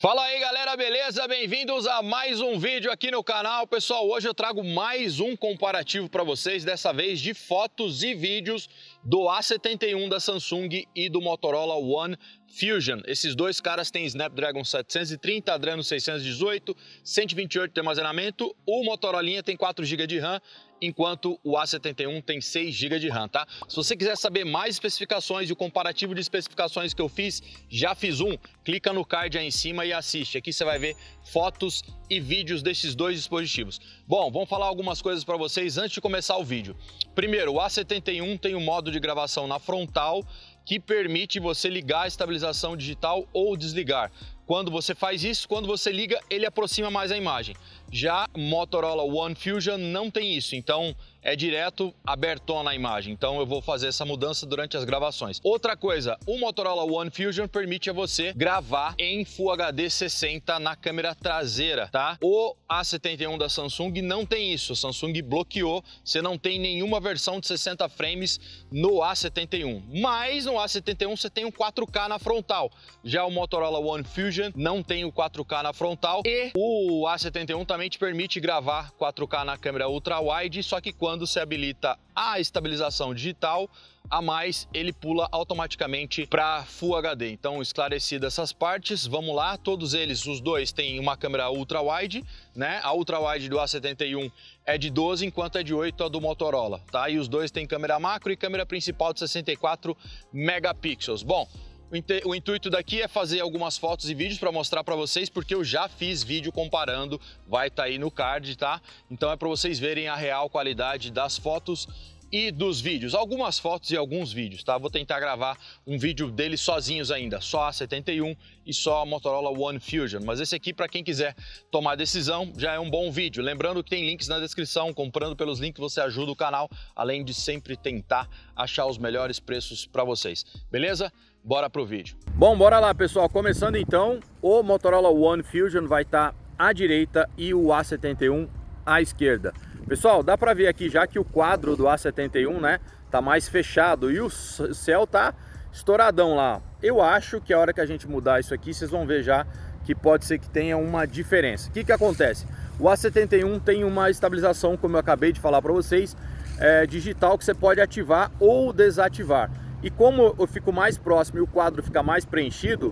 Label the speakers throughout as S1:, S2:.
S1: Fala aí galera, beleza? Bem-vindos a mais um vídeo aqui no canal. Pessoal, hoje eu trago mais um comparativo para vocês, dessa vez de fotos e vídeos do A71 da Samsung e do Motorola One Fusion. Esses dois caras têm Snapdragon 730, Adreno 618, 128 de armazenamento. O Motorola tem 4 GB de RAM, enquanto o A71 tem 6 GB de RAM, tá? Se você quiser saber mais especificações e o comparativo de especificações que eu fiz, já fiz um, clica no card aí em cima e assiste. Aqui você vai ver fotos e vídeos desses dois dispositivos. Bom, vamos falar algumas coisas para vocês antes de começar o vídeo. Primeiro, o A71 tem um modo de gravação na frontal que permite você ligar a estabilização digital ou desligar. Quando você faz isso, quando você liga, ele aproxima mais a imagem. Já Motorola One Fusion não tem isso, então é direto abertona a imagem. Então eu vou fazer essa mudança durante as gravações. Outra coisa, o Motorola One Fusion permite a você gravar em Full HD 60 na câmera traseira, tá? O A71 da Samsung não tem isso, a Samsung bloqueou, você não tem nenhuma versão de 60 frames no A71. Mas no A71 você tem um 4K na frontal. Já o Motorola One Fusion não tem o 4K na frontal e o A71 também te permite gravar 4K na câmera ultra-wide, só que quando se habilita a estabilização digital, a mais, ele pula automaticamente para Full HD. Então, esclarecidas essas partes, vamos lá. Todos eles, os dois, têm uma câmera ultra-wide, né? A ultra-wide do A71 é de 12, enquanto é de 8 a do Motorola, tá? E os dois têm câmera macro e câmera principal de 64 megapixels. Bom, o intuito daqui é fazer algumas fotos e vídeos para mostrar para vocês, porque eu já fiz vídeo comparando, vai estar aí no card, tá? Então é para vocês verem a real qualidade das fotos e dos vídeos. Algumas fotos e alguns vídeos, tá? Vou tentar gravar um vídeo deles sozinhos ainda, só A71 e só a Motorola One Fusion. Mas esse aqui, para quem quiser tomar decisão, já é um bom vídeo. Lembrando que tem links na descrição, comprando pelos links você ajuda o canal, além de sempre tentar achar os melhores preços para vocês. Beleza? Bora pro vídeo. Bom, bora lá pessoal, começando então, o Motorola One Fusion vai estar à direita e o A71 à esquerda. Pessoal, dá para ver aqui já que o quadro do A71, né, tá mais fechado e o céu tá estouradão lá. Eu acho que a hora que a gente mudar isso aqui, vocês vão ver já que pode ser que tenha uma diferença. O que acontece? O A71 tem uma estabilização, como eu acabei de falar para vocês, digital, que você pode ativar ou desativar. E como eu fico mais próximo e o quadro fica mais preenchido,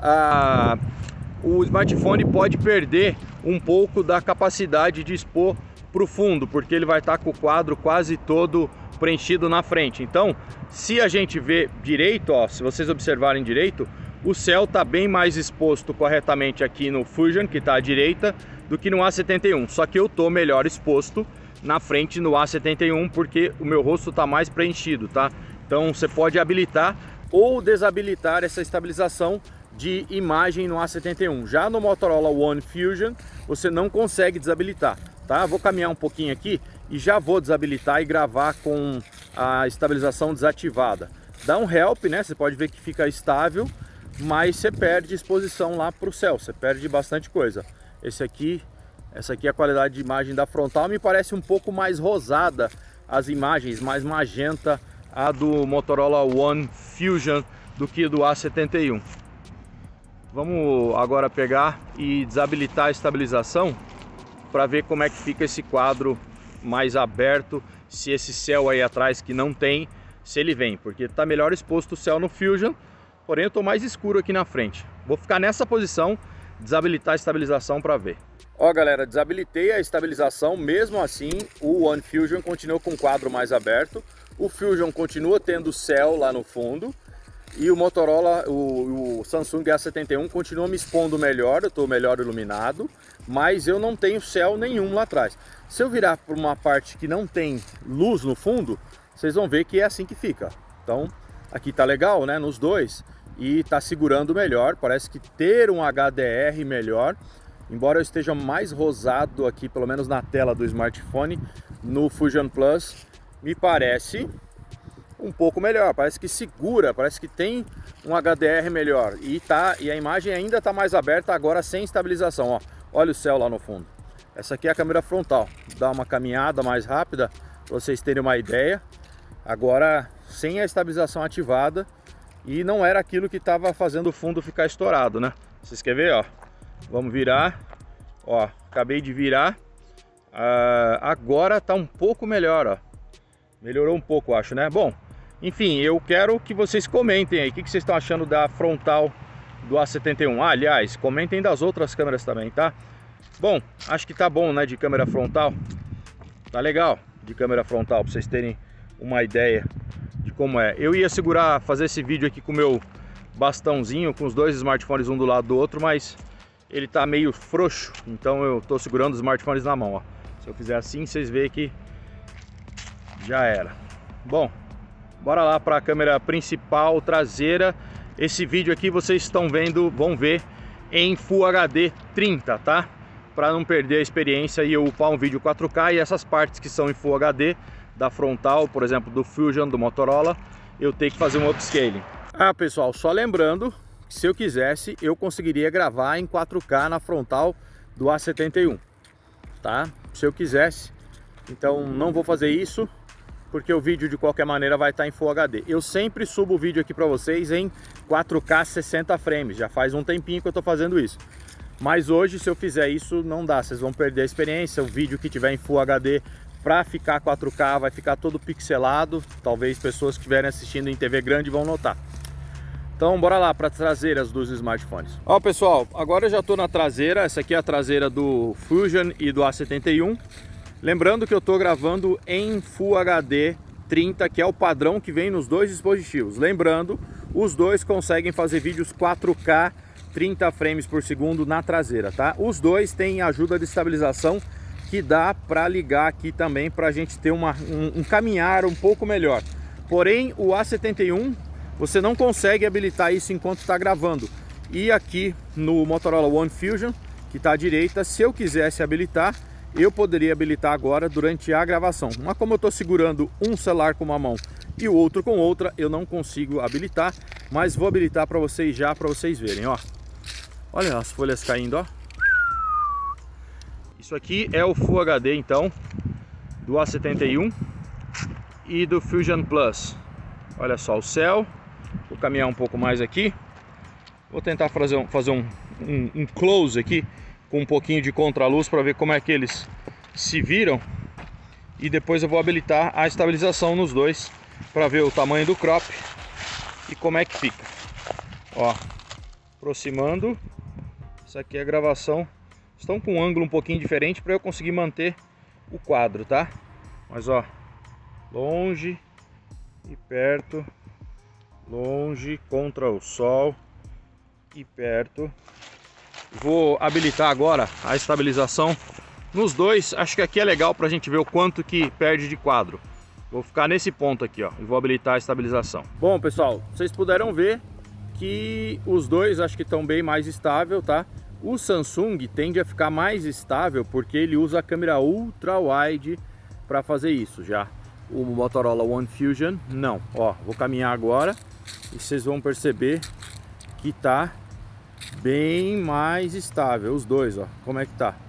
S1: o smartphone pode perder um pouco da capacidade de expor para o fundo, porque ele vai estar com o quadro quase todo preenchido na frente. Então, se a gente vê direito, ó, se vocês observarem direito, o céu está bem mais exposto corretamente aqui no Fusion, que está à direita, do que no A71. Só que eu estou melhor exposto na frente no A71, porque o meu rosto está mais preenchido, tá? Então você pode habilitar ou desabilitar essa estabilização de imagem no A71. Já no Motorola One Fusion você não consegue desabilitar, tá? Vou caminhar um pouquinho aqui e já vou desabilitar e gravar com a estabilização desativada. Dá um help, né? Você pode ver que fica estável, mas você perde exposição lá para o céu, você perde bastante coisa. Essa aqui é a qualidade de imagem da frontal, me parece um pouco mais rosada as imagens, mais magenta a do Motorola One Fusion do que do A71. Vamos agora pegar e desabilitar a estabilização para ver como é que fica esse quadro mais aberto, se esse céu aí atrás que não tem, se ele vem, porque está melhor exposto o céu no Fusion, porém eu estou mais escuro aqui na frente. Vou ficar nessa posição, desabilitar a estabilização para ver. Ó galera, desabilitei a estabilização, mesmo assim o One Fusion continua com o quadro mais aberto. O Fusion continua tendo céu lá no fundo e o Motorola, o Samsung A71 continua me expondo melhor, eu estou melhor iluminado, mas eu não tenho céu nenhum lá atrás. Se eu virar para uma parte que não tem luz no fundo, vocês vão ver que é assim que fica. Então aqui tá legal, né, nos dois, e tá segurando melhor, parece que ter um HDR melhor, embora eu esteja mais rosado aqui, pelo menos na tela do smartphone, no Fusion Plus, me parece um pouco melhor, parece que segura, parece que tem um HDR melhor e a imagem ainda está mais aberta agora sem estabilização, ó. Olha o céu lá no fundo. Essa aqui é a câmera frontal, dá uma caminhada mais rápida para vocês terem uma ideia. Agora sem a estabilização ativada e não era aquilo que estava fazendo o fundo ficar estourado, né? Vocês querem ver, ó? Vamos virar. Ó, acabei de virar. Agora tá um pouco melhor, ó. Melhorou um pouco, acho, né? Bom, enfim, eu quero que vocês comentem aí. O que vocês estão achando da frontal do A71? Aliás, comentem das outras câmeras também, tá? Bom, acho que tá bom, né, de câmera frontal. Tá legal de câmera frontal, pra vocês terem uma ideia de como é. Eu ia fazer esse vídeo aqui com o meu bastãozinho, com os dois smartphones um do lado do outro, mas ele tá meio frouxo, então eu tô segurando os smartphones na mão, ó. Se eu fizer assim, vocês veem que já era. Bom, bora lá para a câmera principal traseira. Esse vídeo aqui vocês vão ver em Full HD 30, tá? Para não perder a experiência e eu upar um vídeo 4K, e essas partes que são em Full HD da frontal, por exemplo, do Fusion, do Motorola, eu tenho que fazer um upscaling. Pessoal, só lembrando que se eu quisesse, eu conseguiria gravar em 4K na frontal do A71, tá? Se eu quisesse. Então não vou fazer isso, porque o vídeo de qualquer maneira vai estar em Full HD. Eu sempre subo o vídeo aqui para vocês em 4K 60 frames, já faz um tempinho que eu estou fazendo isso. Mas hoje, se eu fizer isso, não dá, vocês vão perder a experiência. O vídeo que tiver em Full HD, para ficar 4K, vai ficar todo pixelado. Talvez pessoas que estiverem assistindo em TV grande vão notar. Então bora lá para as traseiras dos smartphones. Ó pessoal, agora eu já estou na traseira. Essa aqui é a traseira do Fusion e do A71. Lembrando que eu estou gravando em Full HD 30, que é o padrão que vem nos dois dispositivos. Lembrando, os dois conseguem fazer vídeos 4K 30 frames por segundo na traseira, tá? Os dois têm ajuda de estabilização que dá para ligar aqui também, para a gente ter um caminhar um pouco melhor. Porém, o A71 você não consegue habilitar isso enquanto está gravando. E aqui no Motorola One Fusion, que está à direita, se eu quisesse habilitar, eu poderia habilitar agora durante a gravação. Mas como eu estou segurando um celular com uma mão e o outro com outra, eu não consigo habilitar. Mas vou habilitar para vocês já, para vocês verem, ó. Olha as folhas caindo, ó. Isso aqui é o Full HD, então, do A71 e do Fusion Plus. Olha só o céu. Vou caminhar um pouco mais aqui. Vou tentar fazer um close aqui com um pouquinho de contraluz para ver como é que eles se viram. E depois eu vou habilitar a estabilização nos dois para ver o tamanho do crop e como é que fica. Ó, aproximando. Essa aqui é a gravação. Estão com um ângulo um pouquinho diferente para eu conseguir manter o quadro, tá? Mas ó, longe e perto, longe contra o sol e perto. Vou habilitar agora a estabilização nos dois. Acho que aqui é legal para a gente ver o quanto que perde de quadro. Vou ficar nesse ponto aqui, ó, e vou habilitar a estabilização. Bom, pessoal, vocês puderam ver que os dois acho que estão bem mais estável, tá? O Samsung tende a ficar mais estável porque ele usa a câmera ultra wide para fazer isso. Já o Motorola One Fusion não. Ó, vou caminhar agora e vocês vão perceber que tá bem mais estável os dois, ó. Como é que tá?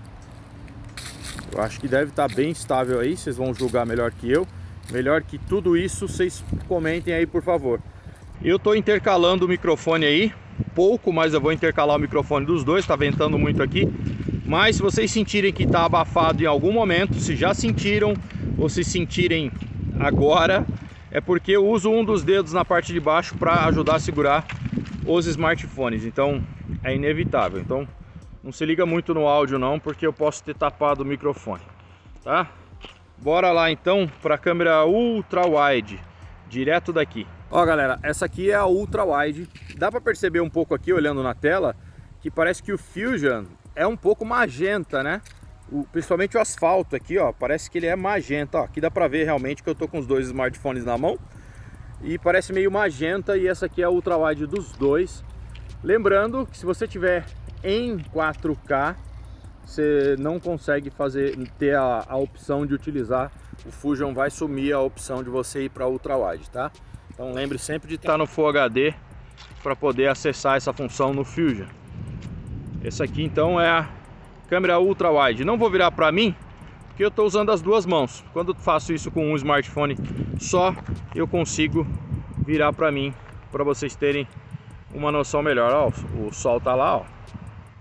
S1: Eu acho que deve estar bem estável aí. Vocês vão julgar melhor que eu. Melhor que tudo isso, vocês comentem aí, por favor. Eu tô intercalando o microfone aí, pouco, mas eu vou intercalar o microfone dos dois, tá ventando muito aqui. Mas se vocês sentirem que tá abafado em algum momento, se já sentiram ou se sentirem agora, é porque eu uso um dos dedos na parte de baixo para ajudar a segurar os smartphones, então é inevitável. Então não se liga muito no áudio não, porque eu posso ter tapado o microfone, tá? Bora lá então para a câmera ultra wide, direto daqui. Ó galera, essa aqui é a ultra wide. Dá para perceber um pouco aqui olhando na tela que parece que o Fusion é um pouco magenta, né? Principalmente o asfalto aqui, ó, parece que ele é magenta. Ó, aqui dá para ver realmente que eu tô com os dois smartphones na mão e parece meio magenta. E essa aqui é a ultra wide dos dois. Lembrando que se você tiver em 4K, você não consegue ter a opção de utilizar o Fusion, vai sumir a opção de você ir para ultra wide, tá? Então lembre sempre de estar no Full HD para poder acessar essa função no Fusion. Essa aqui então é a câmera ultra wide. Não vou virar para mim porque eu estou usando as duas mãos. Quando eu faço isso com um smartphone só, eu consigo virar para mim, para vocês terem uma noção melhor. Ó, o sol tá lá, ó.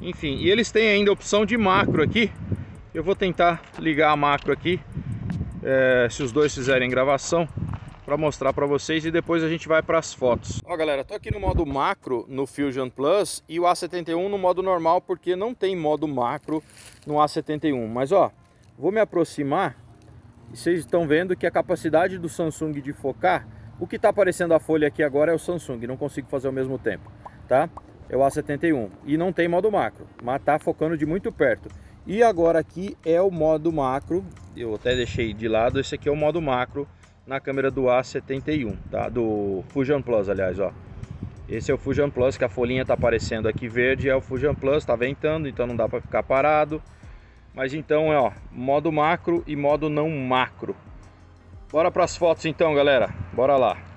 S1: Enfim, e eles têm ainda a opção de macro aqui. Eu vou tentar ligar a macro aqui, se os dois fizerem gravação, para mostrar para vocês, e depois a gente vai para as fotos. Ó galera, tô aqui no modo macro no Fusion Plus e o A71 no modo normal, porque não tem modo macro no A71. Mas ó, vou me aproximar e vocês estão vendo que a capacidade do Samsung de focar, o que está aparecendo a folha aqui agora é o Samsung, não consigo fazer ao mesmo tempo, tá? É o A71 e não tem modo macro, mas tá focando de muito perto. E agora aqui é o modo macro, eu até deixei de lado, esse aqui é o modo macro na câmera do A71, tá? Do Fusion Plus, aliás, ó. Esse é o Fusion Plus, que a folhinha tá aparecendo aqui verde, é o Fusion Plus, tá ventando, então não dá para ficar parado. Mas então é, ó, modo macro e modo não macro. Bora para as fotos então, galera. Bora lá.